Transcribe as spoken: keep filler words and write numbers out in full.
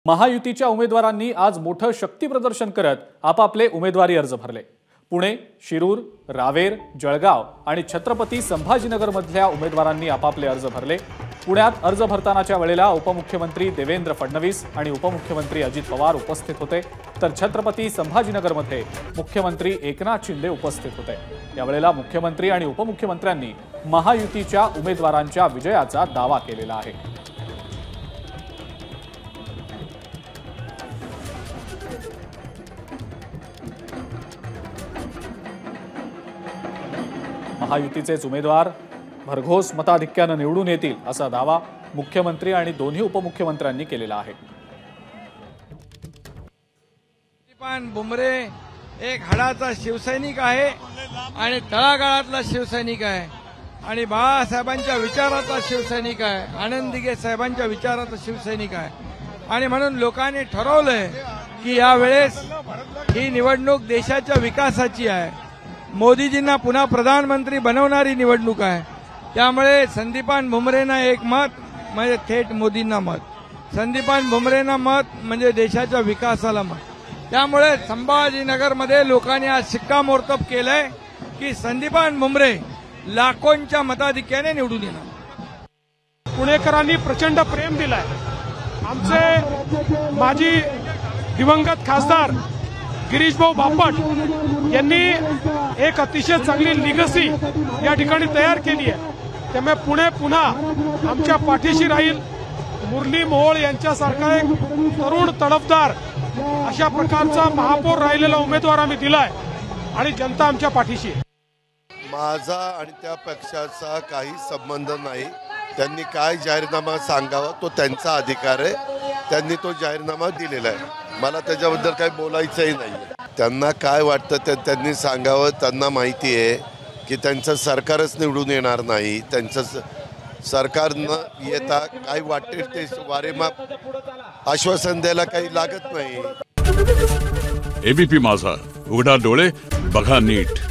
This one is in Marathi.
महायुतीच्या उमेदवारांनी आज मोठं शक्ती प्रदर्शन करत आपापले उमेदवारी अर्ज भरले। पुणे, शिरूर, रावेर, जळगाव आणि छत्रपती संभाजीनगरमधल्या उमेदवारांनी आपापले अर्ज भरले। पुण्यात अर्ज भरतानाच्या वेळेला उपमुख्यमंत्री देवेंद्र फडणवीस आणि उपमुख्यमंत्री अजित पवार उपस्थित होते, तर छत्रपती संभाजीनगरमध्ये मुख्यमंत्री एकनाथ शिंदे उपस्थित होते। या वेळेला मुख्यमंत्री आणि उपमुख्यमंत्र्यांनी महायुतीच्या उमेदवारांच्या विजयाचा दावा केलेला आहे। महायुतीचेच उमेदवार भरघोस मताधिक्याने निवडून येतील असा दावा मुख्यमंत्री आणि दोन्ही उपमुख्यमंत्र्यांनी केलेला आहे। संदीपान भुमरे एक हाडाचा शिवसैनिक आहे आणि तळागाळातला शिवसैनिक आहे आणि बाळासाहेबांच्या विचाराचा शिवसैनिक आहे, आनंद दिघे साहेबांच्या विचाराचा शिवसैनिक आहे आणि म्हणून लोकांनी ठरवलंय की यावेळेस ही निवडणूक देशाच्या विकासाची आहे, मोदीजींना पुन्हा प्रधानमंत्री बनवणारी निवडणूक आहे। त्यामुळे संदीपान भुमरेंना एक मत म्हणजे थेट मोदींना मत, संदीपान भुमरेंना मत म्हणजे देशाच्या विकासाला मत। त्यामुळे संभाजीनगरमध्ये लोकांनी आज शिक्कामोर्तब केलंय की संदीपान भुमरे लाखोंच्या मताधिक्याने निवडून येणार। पुणेकरांनी प्रचंड प्रेम दिलाय। आमचे माजी दिवंगत खासदार गिरीश भाऊ बापट यांनी एक अतिशय चांगली लिगसी या ठिकाणी तयार केली आहे। त्यामुळे पुणे पुन्हा आमच्या पाठीशी राहील। मुरली मोहोळ यांच्यासारखा एक तरुण तडफदार अशा प्रकारचा महापौर राहिलेला उमेदवार आम्ही दिलाय आणि जनता आमच्या पाठीशी आहे। माझा आणि त्या पक्षाचा काही संबंध नाही। त्यांनी काय जाहीरनामा सांगावा तो त्यांचा अधिकार आहे, त्यांनी तो जाहीरनामा दिलेला आहे, मला त्याच्याबद्दल काही बोलायचंही नाही। त्यांना काय वाटतं ते त्यांनी सांगावं। त्यांना माहिती आहे की त्यांचं सरकारच निवडून येणार नाही, त्यांचं सरकार न येता काही वाटेल ते वारेमाप आश्वासन द्यायला काही लागत नाही। एबीपी माझा, उघडा डोळे बघा नीट।